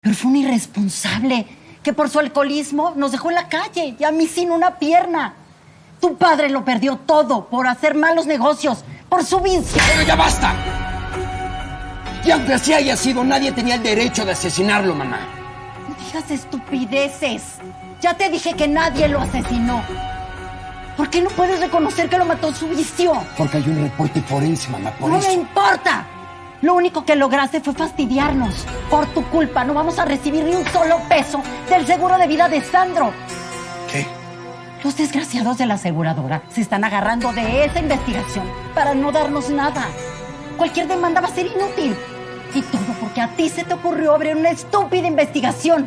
Pero fue un irresponsable que por su alcoholismo nos dejó en la calle y a mí sin una pierna. Tu padre lo perdió todo por hacer malos negocios, por su vicio. ¡Pero ya basta! Y aunque así haya sido, nadie tenía el derecho de asesinarlo, mamá. No digas estupideces. Ya te dije que nadie lo asesinó. ¿Por qué no puedes reconocer que lo mató su vicio? Porque hay un reporte forense, mamá, por No eso. me importa. Lo único que lograste fue fastidiarnos. Por tu culpa no vamos a recibir ni un solo peso del seguro de vida de Sandro. ¿Qué? Los desgraciados de la aseguradora se están agarrando de esa investigación para no darnos nada. Cualquier demanda va a ser inútil. Y todo porque a ti se te ocurrió abrir una estúpida investigación.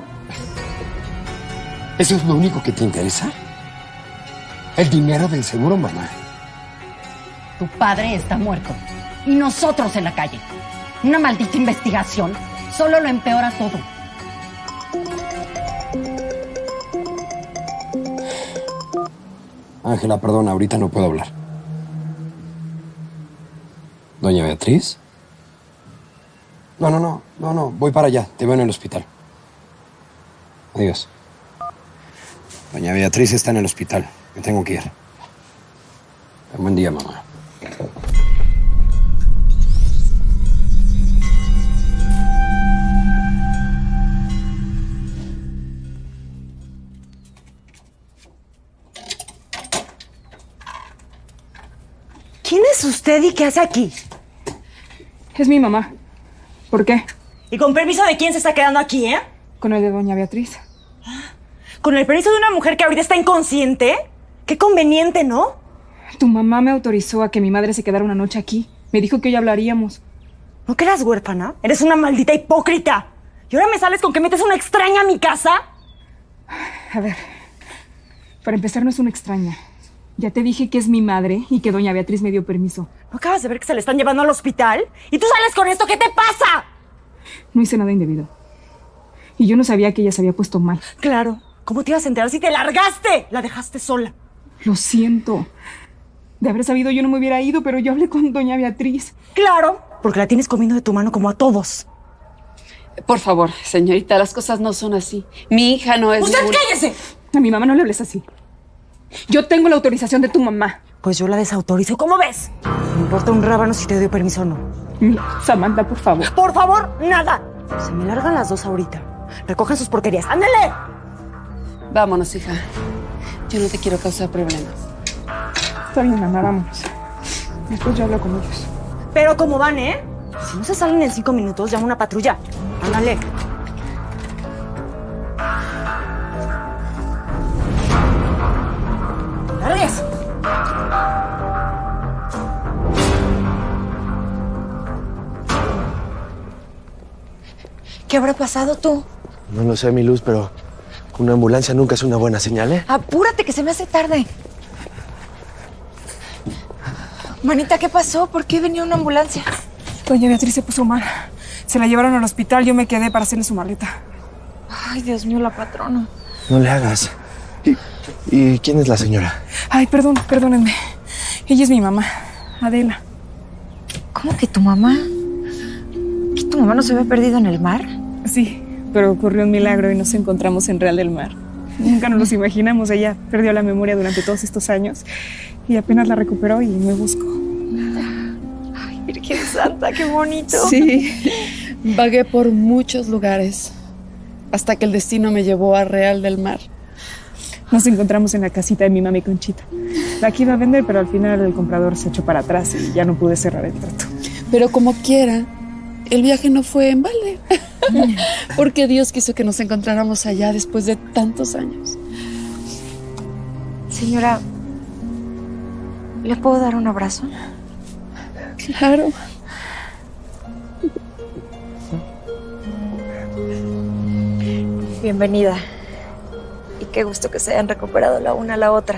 ¿Eso es lo único que te interesa? ¿El dinero del seguro, mamá? Tu padre está muerto y nosotros en la calle. Una maldita investigación solo lo empeora todo. Ángela, perdona, ahorita no puedo hablar. ¿Doña Beatriz? No, voy para allá, te veo en el hospital. Adiós. Doña Beatriz está en el hospital, me tengo que ir. Buen día, mamá. ¿Quién es usted y qué hace aquí? Es mi mamá. ¿Por qué? ¿Y con permiso de quién se está quedando aquí, eh? Con el de doña Beatriz. ¿Con el permiso de una mujer que ahorita está inconsciente? Qué conveniente, ¿no? Tu mamá me autorizó a que mi madre se quedara una noche aquí. Me dijo que hoy hablaríamos. ¿No que eras huérfana? Eres una maldita hipócrita. ¿Y ahora me sales con que metes una extraña a mi casa? A ver, para empezar no es una extraña. Ya te dije que es mi madre y que doña Beatriz me dio permiso. ¿No acabas de ver que se le están llevando al hospital? ¿Y tú sales con esto? ¿Qué te pasa? No hice nada indebido. Y yo no sabía que ella se había puesto mal. Claro. ¿Cómo te ibas a enterar si te largaste? La dejaste sola. Lo siento. De haber sabido yo no me hubiera ido, pero yo hablé con doña Beatriz. Claro, porque la tienes comiendo de tu mano como a todos. Por favor, señorita, las cosas no son así. Mi hija no es... ¡Usted cállese! A mi mamá no le hables así. Yo tengo la autorización de tu mamá. Pues yo la desautorizo. ¿Cómo ves? Me importa un rábano si te dio permiso o no. Samantha, por favor. Por favor, nada. Se me largan las dos ahorita. Recojan sus porquerías. ¡Ándale! Vámonos, hija. Yo no te quiero causar problemas. Está bien, mamá, vámonos. Después yo hablo con ellos. Pero ¿cómo van, eh? Si no se salen en 5 minutos, llama una patrulla. Ándale. ¡Largues! ¿Qué habrá pasado tú? No lo sé, mi Luz, pero una ambulancia nunca es una buena señal, ¿eh? Apúrate, que se me hace tarde. Manita, ¿qué pasó? ¿Por qué venía una ambulancia? Doña Beatriz se puso mal. Se la llevaron al hospital. Yo me quedé para hacerle su maleta. Ay, Dios mío, la patrona. No le hagas. ¿Y quién es la señora? Ay, perdónenme. Ella es mi mamá, Adela. ¿Cómo que tu mamá? ¿Que tu mamá no se había perdido en el mar? Sí, pero ocurrió un milagro y nos encontramos en Real del Mar. Nunca nos los imaginamos. Ella perdió la memoria durante todos estos años y apenas la recuperó y me buscó. Ay, Virgen Santa, qué bonito. Sí, vagué por muchos lugares hasta que el destino me llevó a Real del Mar. Nos encontramos en la casita de mi mami Conchita. La que iba a vender, pero al final el comprador se echó para atrás y ya no pude cerrar el trato. Pero como quiera, el viaje no fue en balde. Porque Dios quiso que nos encontráramos allá después de tantos años. Señora, ¿le puedo dar un abrazo? Claro. Bienvenida. Y qué gusto que se hayan recuperado la una a la otra.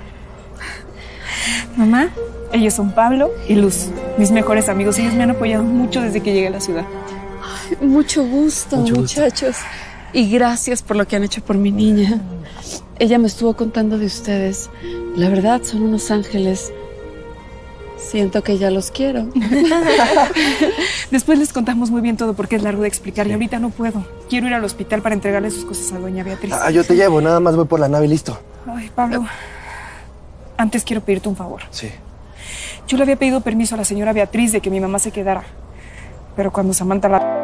Mamá, ellos son Pablo y Luz, mis mejores amigos. Ellos me han apoyado mucho desde que llegué a la ciudad. Ay, mucho gusto, muchachos. Y gracias por lo que han hecho por mi niña. Ella me estuvo contando de ustedes. La verdad, son unos ángeles. Siento que ya los quiero. Después les contamos muy bien todo porque es largo de explicar y ahorita no puedo. Quiero ir al hospital para entregarle sus cosas a doña Beatriz. Ah, yo te llevo, nada más voy por la nave y listo. Ay, Pablo, antes quiero pedirte un favor. Sí. Yo le había pedido permiso a la señora Beatriz de que mi mamá se quedara, pero cuando Samantha la...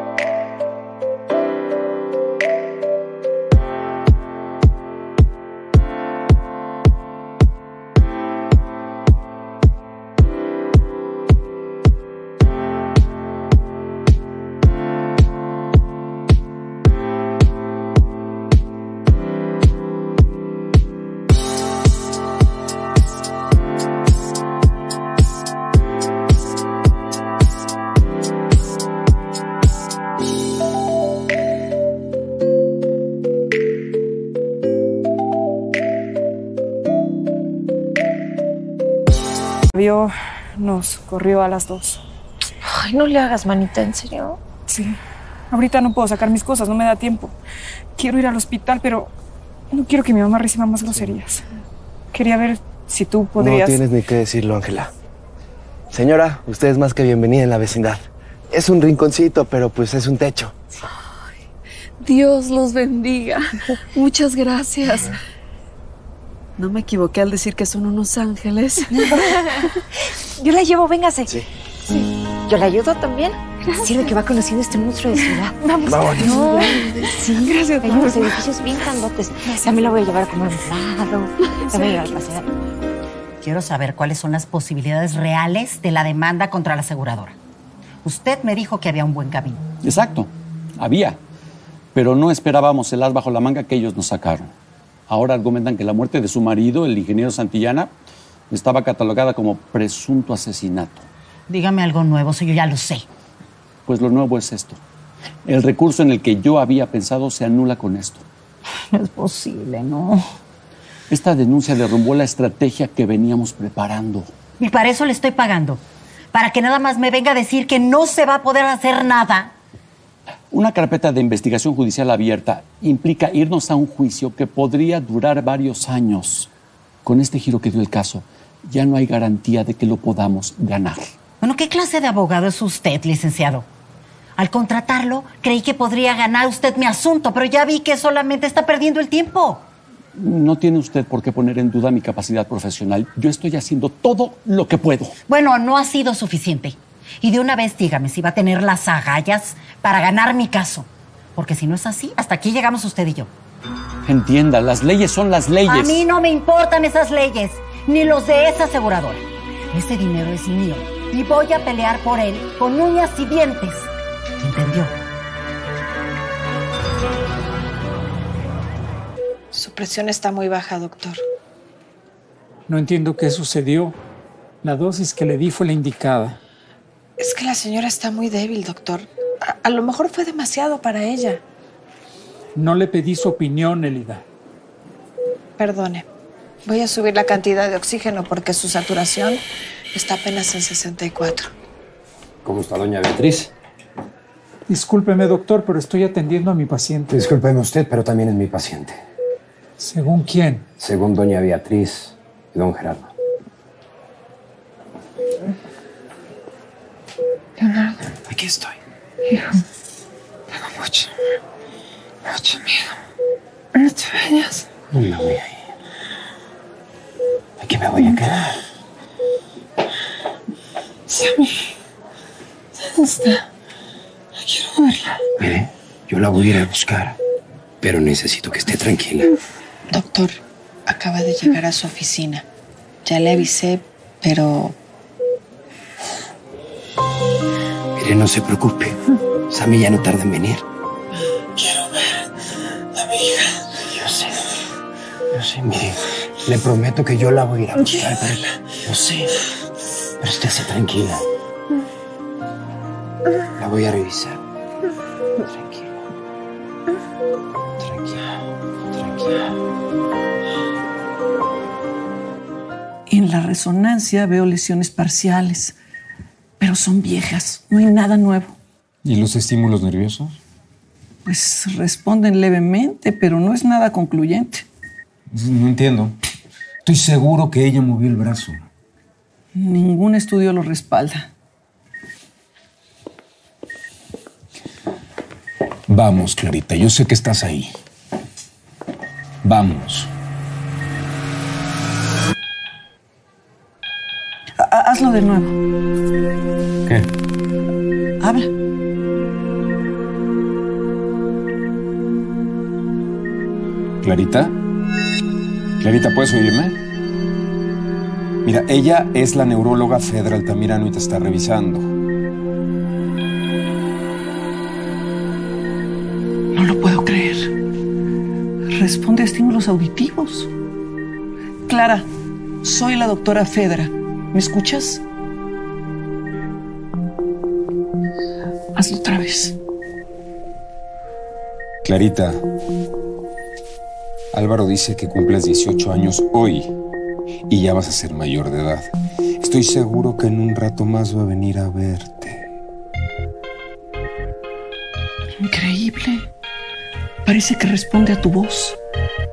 vio, nos corrió a las 2. Ay, no le hagas, manita, ¿en serio? Sí. Ahorita no puedo sacar mis cosas, no me da tiempo. Quiero ir al hospital, pero no quiero que mi mamá reciba más groserías. Quería ver si tú podrías... No tienes ni que decirlo, Ángela. Señora, usted es más que bienvenida en la vecindad. Es un rinconcito, pero pues es un techo. Dios los bendiga. Muchas gracias. No me equivoqué al decir que son unos ángeles. Yo la llevo, véngase. Sí. Yo la ayudo también. Sirve que va conociendo este monstruo de ciudad. Vamos. No, sí, Gracias, hay unos edificios bien grandotes. También la voy a llevar a comer un helado. La voy a llevar a pasear. Quiero saber cuáles son las posibilidades reales de la demanda contra la aseguradora. Usted me dijo que había un buen camino. Exacto, había. Pero no esperábamos el as bajo la manga que ellos nos sacaron. Ahora argumentan que la muerte de su marido, el ingeniero Santillana, estaba catalogada como presunto asesinato. Dígame algo nuevo, si yo ya lo sé. Pues lo nuevo es esto. El recurso en el que yo había pensado se anula con esto. No es posible, ¿no? Esta denuncia derrumbó la estrategia que veníamos preparando. Y para eso le estoy pagando. Para que nada más me venga a decir que no se va a poder hacer nada. Una carpeta de investigación judicial abierta implica irnos a un juicio que podría durar varios años. Con este giro que dio el caso, ya no hay garantía de que lo podamos ganar. Bueno, ¿qué clase de abogado es usted, licenciado? Al contratarlo, creí que podría ganar usted mi asunto, pero ya vi que solamente está perdiendo el tiempo. No tiene usted por qué poner en duda mi capacidad profesional. Yo estoy haciendo todo lo que puedo. Bueno, no ha sido suficiente. Y de una vez dígame si va a tener las agallas para ganar mi caso. Porque si no es así, hasta aquí llegamos usted y yo. Entienda, las leyes son las leyes. A mí no me importan esas leyes, ni los de esa aseguradora. Ese dinero es mío y voy a pelear por él con uñas y dientes. ¿Entendió? Su presión está muy baja, doctor. No entiendo qué sucedió. La dosis que le di fue la indicada. Es que la señora está muy débil, doctor. A lo mejor fue demasiado para ella. No le pedí su opinión, Elida. Perdone. Voy a subir la cantidad de oxígeno porque su saturación está apenas en 64. ¿Cómo está doña Beatriz? Discúlpeme, doctor, pero estoy atendiendo a mi paciente. Discúlpeme usted, pero también es mi paciente. ¿Según quién? Según doña Beatriz y don Gerardo. Leonardo. Aquí estoy. Hijo, tengo mucho miedo. No te vayas. No me voy a ir. Aquí me voy a quedar. Sammy, ¿dónde está? No quiero verla. Mire, yo la voy a ir a buscar, pero necesito que esté tranquila. Doctor, acaba de llegar a su oficina. Ya le avisé, pero... Mire, no se preocupe. Sammy ya no tarda en venir. Quiero ver a mi hija. Yo sé, mire. Le prometo que yo la voy a ir a buscar, pero yo sé. Pero estése tranquila. La voy a revisar. Tranquila. En la resonancia veo lesiones parciales, pero son viejas, no hay nada nuevo. ¿Y los estímulos nerviosos? Pues responden levemente, pero no es nada concluyente. No entiendo. Estoy seguro que ella movió el brazo. Ningún estudio lo respalda. Vamos, Clarita, yo sé que estás ahí. Vamos. Hazlo de nuevo. ¿Qué? Habla. ¿Clarita? Clarita, ¿puedes oírme? Mira, ella es la neuróloga Fedra Altamirano y te está revisando. No lo puedo creer. Responde a estímulos auditivos. Clara, soy la doctora Fedra. ¿Me escuchas? Hazlo otra vez. Clarita, Álvaro dice que cumples 18 años hoy y ya vas a ser mayor de edad. Estoy seguro que en un rato más va a venir a verte. Increíble. Parece que responde a tu voz.